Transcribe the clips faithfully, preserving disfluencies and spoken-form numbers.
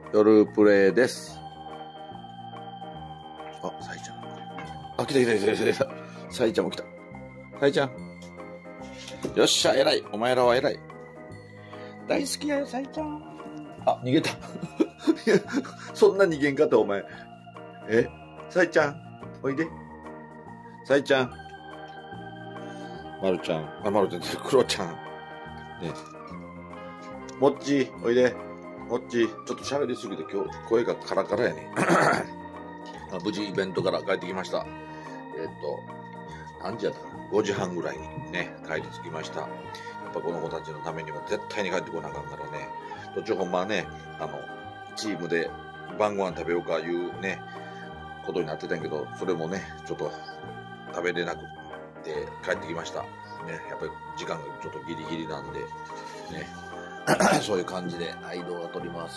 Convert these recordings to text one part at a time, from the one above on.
夜プレイです。あ、さいちゃん。あ、来た来た来た来た来た。さいちゃんも来た。さいちゃん。よっしゃ、偉い。お前らは偉い。大好きやよ、さいちゃん。あ、逃げた。そんな逃げんかった、お前。えさいちゃん、おいで。さいちゃん。まるちゃん。あ、まるちゃん、クロちゃん。ね。もっち、おいで。もっち、ちょっと喋りすぎて今日声がカラカラやね。無事イベントから帰ってきました。えっと、何時やったかな ?ご 時半ぐらいにね、帰り着きました。やっぱこの子たちのためにも絶対に帰ってこなあかんからね。途中ほんまはね、あの、チームで晩ご飯食べようかいうね、ことになってたんやけど、それもね、ちょっと食べれなくて帰ってきました。ね、やっぱり時間がちょっとギリギリなんで、ね、そういう感じで、はい、動画撮ります。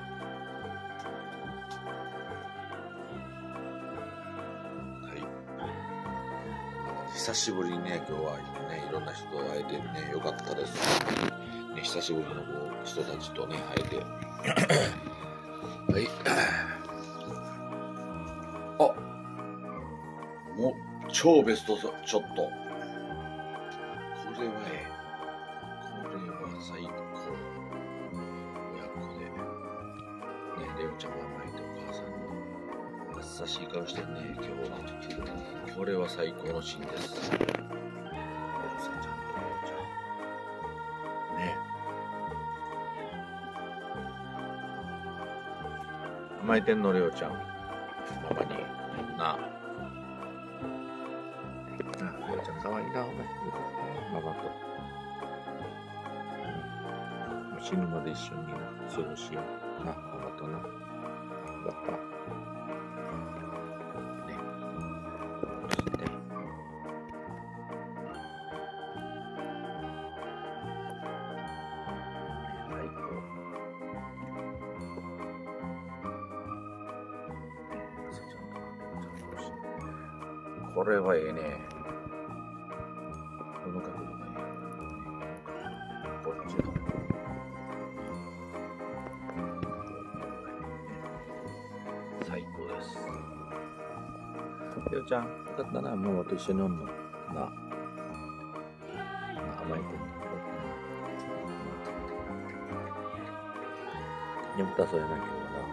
久しぶりにね、今日はね、いろんな人と会えてね、よかったです。ね、久しぶりの人たちとね、会えて。はい。あ、もう、超ベストショット。これはええ。これは最高。親子で。ね、レオちゃんが甘えてお母さんに優しい顔してね、今日は。これは最高のシーンです。レオさんちゃんとレオちゃん。ね。甘えてんの、レオちゃん。ママに。なあ。なあ、レオちゃんかわいいな、お前。ママと。うん、死ぬまで一緒にな、過ごしよう。な、ママとな。よかった。ね。そして。最高。これはええね。この角度がええ。こっちの。最高です。レオちゃん、よかったな、ママと一緒におんの。なあ。甘えてんの。眠たそうやな、今日はな。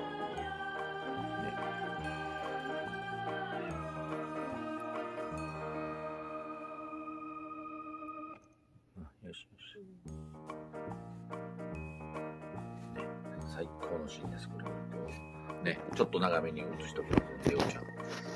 よしよし。ね、最高のシーンです、これは。ね、ちょっと長めに映しときます、レオちゃん。ね。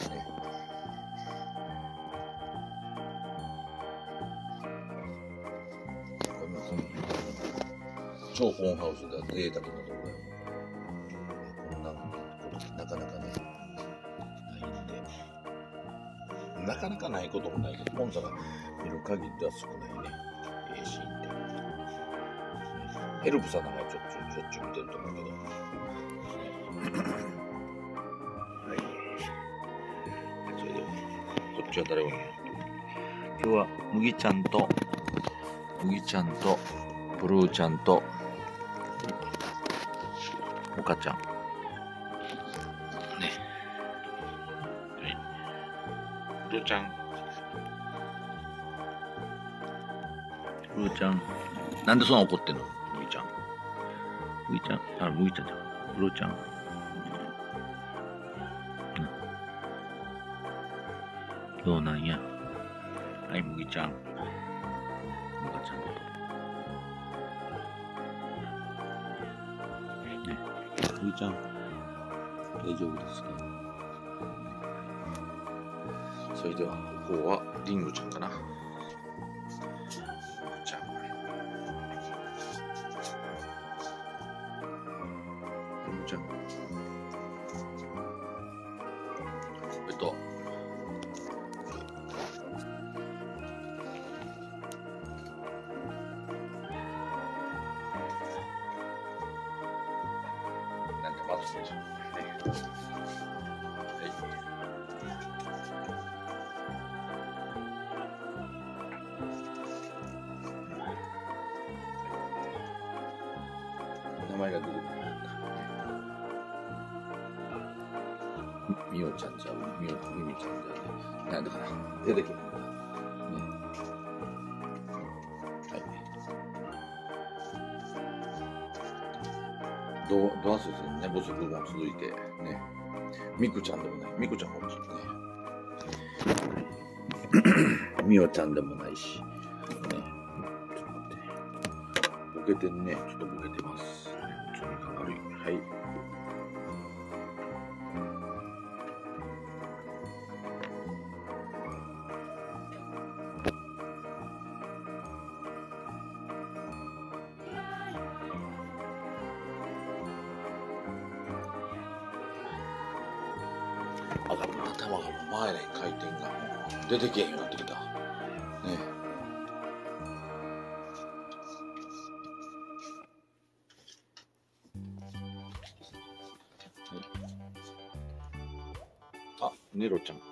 こんなこんな超本ハウスで贅沢なところよ。こんなことなかなかね、ないんで。なかなかないこともないけど、ポンさんが見る限りでは少ないね。ええシーンで。ヘルプさんなんかちょっちゅう、しょっちゅう見てると思うけど。はい。それでは、こっちは誰が見る？今日は、麦ちゃんと、麦ちゃんと、ブルーちゃんと、おかちゃん。ね。はい。ブルーちゃん。ブルーちゃん。なんでそんな怒ってんの？麦ちゃん。麦ちゃん。あ、麦ちゃんじゃん。ブルーちゃん。うん。どうなんや。はい、麦ちゃん。おかちゃんと。ね。麦ちゃん。大丈夫ですか？それでは、ここはリンゴちゃんかな。ちゃん。リンゴちゃん。えっと。なんでまずでしょうね。はい。名前が出てこなかった。 みおちゃんちゃうみお、みみちゃんじゃね。なんだから、出てけ。ね。はい。どう、どうする寝不足も続いて、ね。みくちゃんでもない。みくちゃんこっちね。みおちゃんでもないし。ね。ちょっと待って。ボケてんね。ちょっとボケてます。ちょっと軽い。はい。あかん、頭がもう前に回転がもう出てけへんようになってきた。ね。あ、ネロちゃん。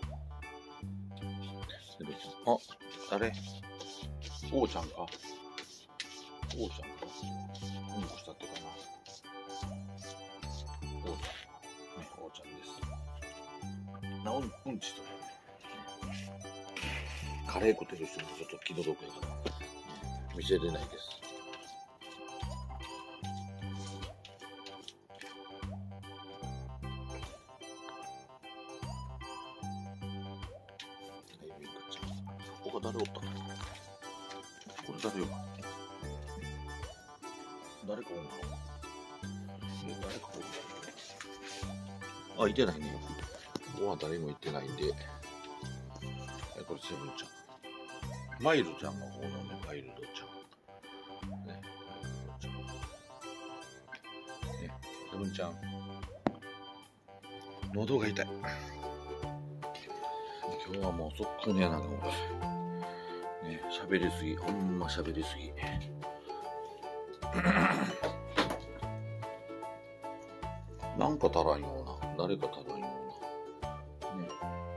ネロちゃん。あ、誰？おうちゃんか。おうちゃんか。うんこしたってかな。おうちゃん。ね、おうちゃんです。な、うん、うんちとね。カレー食ってる人もちょっと気の毒やから、見せれないです。はい、みくちゃん。ここ誰おったの？これ誰よ。誰かおんの？誰かおんの？あ、いてないね。ここは誰もいてないんで。これセブンちゃん。マイルちゃんの方のね、マイルドちゃん。ね、マイルドちゃん。ね、セブンちゃん。喉が痛い。今日はもうそっくねやなんかもう。ね、喋りすぎ。ほんま喋りすぎ。なんか足らんような。誰か足らんような。ね。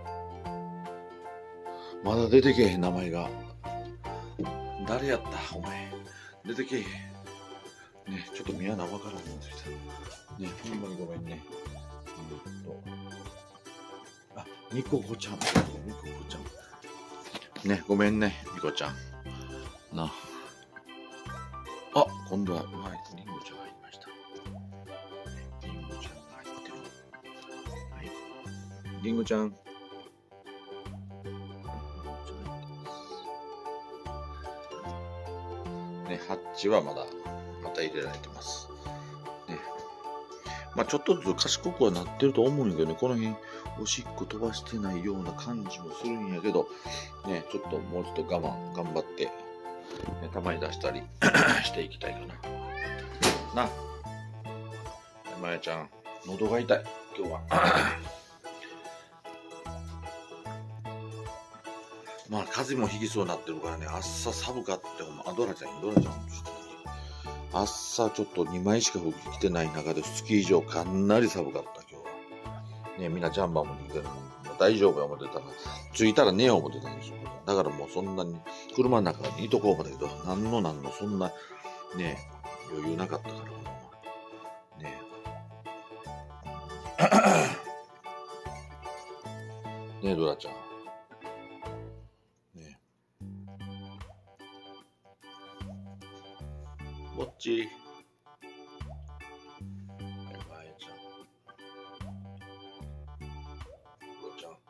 まだ出てけへん名前が。誰やったお前。出てけへん。ね、ちょっと宮名わからんもんついた。ね、ほんまにごめんね。えっと。あ、ニココちゃん。ニココちゃん。ね、ごめんね、ニコちゃん。な。あ、今度は、まあ、リンゴちゃんが入りました。リンゴちゃんが入ってる。はい。リンゴちゃん。ね、ハッチはまだ、また入れられてます。ね。まあちょっとずつ賢くはなってると思うんやけどね、この辺、おしっこ飛ばしてないような感じもするんやけど、ね、ちょっともうちょっと我慢、頑張って、ね、たまに出したりしていきたいかな。な。まやちゃん、喉が痛い、今日は。まあ風邪もひきそうになってるからね、朝寒かって、あ、ドラちゃん、ドラちゃん、朝ちょっとにまいしか服着てない中でスキー場かなり寒かった今日は。ね、みんなジャンバーも脱いでるのもう大丈夫や思ってたら、着いたら寝よう思ってたんですよ。だからもうそんなに車の中にいとこう思ったけど、なんのなんのそんなね、余裕なかったからもうね。ねえ、ドラちゃん。ねえ。ぼっち。まえちゃん。ドラちゃん。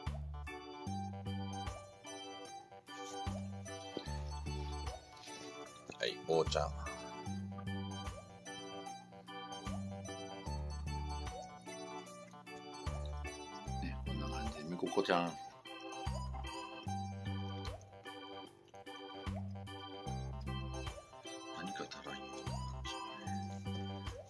はい、おーちゃん。ね、こんな感じで、みここちゃん。何か足らんような感じね。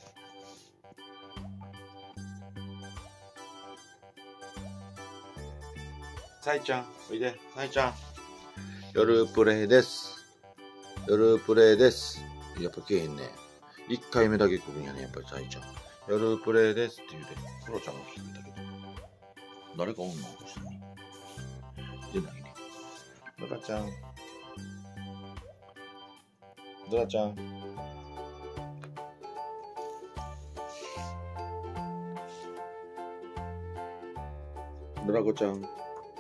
さいちゃん、おいで、さいちゃん。夜プレイです。夜プレイです。やっぱ来えへんね。一回目だけ来るんやね、やっぱりさいちゃん。夜プレイですって言うて、クロちゃんが聞いたけど。誰かおんの下に。出ないね。ドラちゃん。ドラちゃん。 ドラゴちゃん。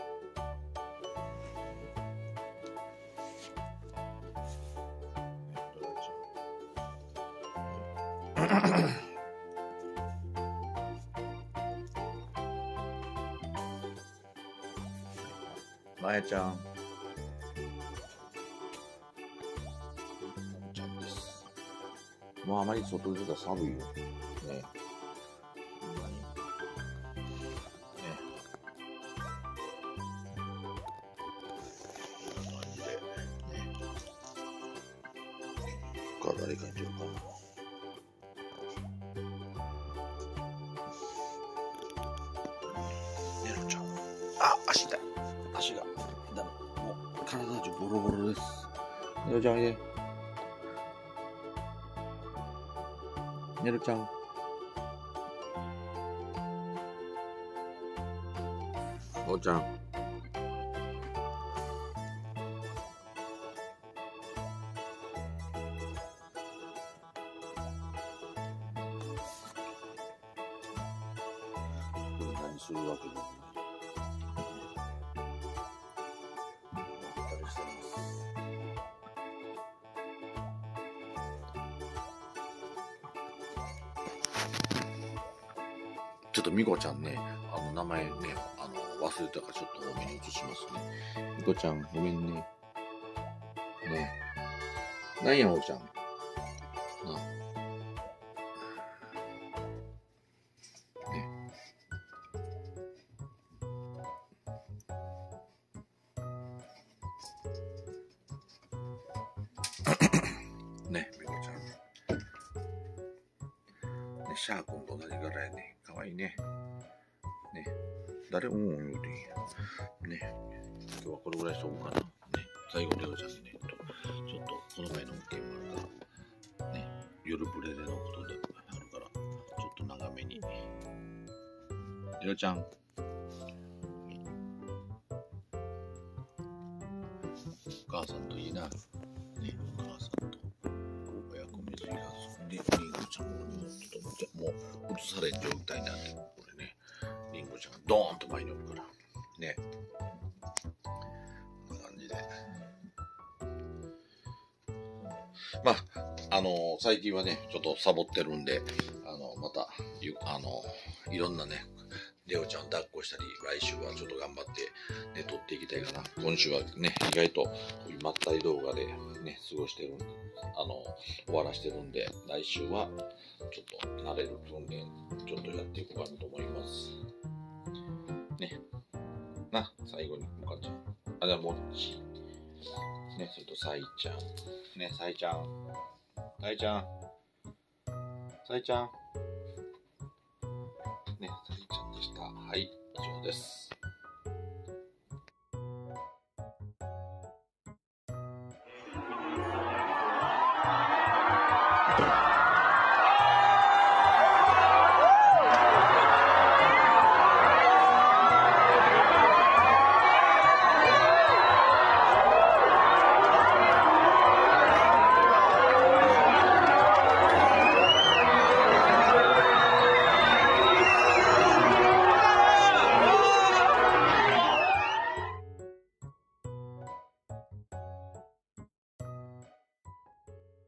まやちゃん。ちゃんです。もうあまり外出たら寒いよ。ね。ほんまに。ね。こんな感じで。ね。他誰かにしようかな。ねるちゃん。あ、足痛い。足が。だもう体中ボロボロです。ねるちゃんおいで。ねるちゃん。おうちゃん。何するわけでもない。まったりしてます。ちょっとみこちゃんね、あの名前ね、あの忘れたからちょっと多めに移しますね。みこちゃん、ごめんね。ね。なんや、おうちゃん。な。ね。ね、みこちゃん。ね、シャー君と同じ柄やね。かわいいね。ね。誰もうん言うていいよ。ね。今日はこれぐらいしとこうかな。ね。最後、レオちゃんにね、ちょっと、この前の件もあるから、ね。夜ブレレのことであるから、ちょっと長めに。レオちゃん。お母さんといいな。ね。お母さんと。親子水入らず。で、リンゴちゃんもね、ちょっと待って、もう、映されん状態になって、これね。リンゴちゃんがドーンと前におるから。ね。こんな感じで。まあ、あのー、最近はね、ちょっとサボってるんで、あの、また、あの、いろんなね、レオちゃんを抱っこしたり、来週はちょっと頑張って、ね、撮っていきたいかな。今週はね、意外と、まったり動画でね、過ごしてる、あの、終わらしてるんで、来週は、ちょっと慣れる訓練、ちょっとやっていこうかなと思います。ね。な、最後に、もかちゃん。あ、じゃあ、もっち。ね、それと、さいちゃん。ね、さいちゃん。さいちゃん。さいちゃん。ね、さいちゃんでした。はい、以上です。